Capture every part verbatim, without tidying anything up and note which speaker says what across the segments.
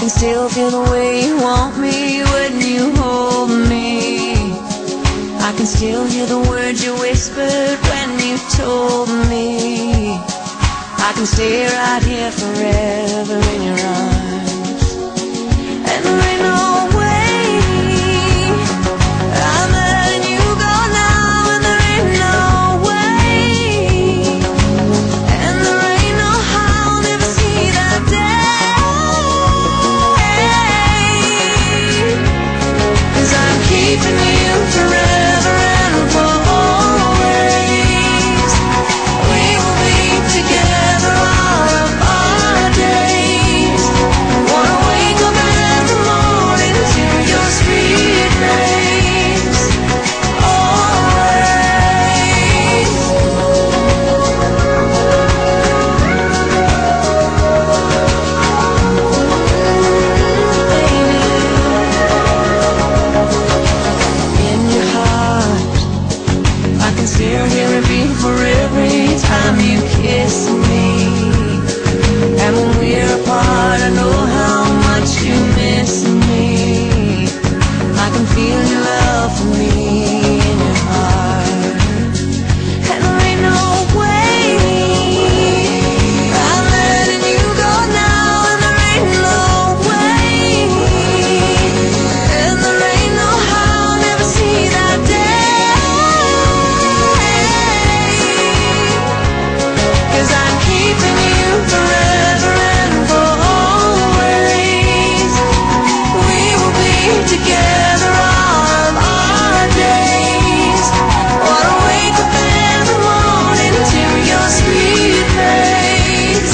Speaker 1: can still feel the way you want me when you hold me. I can still hear the words you whispered when you told me I can stay right here forever in your arms. And there ain't no way I'm letting you go now, and there ain't no way, and there ain't no how I'll never see that day. 'Cause I'm keeping you forever and for always. We will be together all of our days. Wanna wake up every morning to your sweet face. Always. Baby, in your heart I can still hear it beat for every time you kiss me. And when we're apart, I know how much you miss me. I can feel your love for me in your heart. And there ain't no way I'm letting you go now, and there ain't no way, and there ain't no how I'll never see that day. 'Cause I'm keeping you forever and for always. We will be together all of our days. Wanna wake up every morning to your sweet face.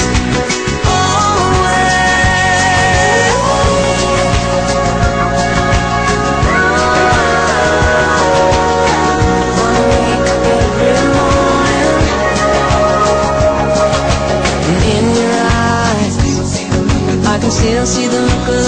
Speaker 1: Always. Wanna wake up every morning, and in your eyes I can still see the look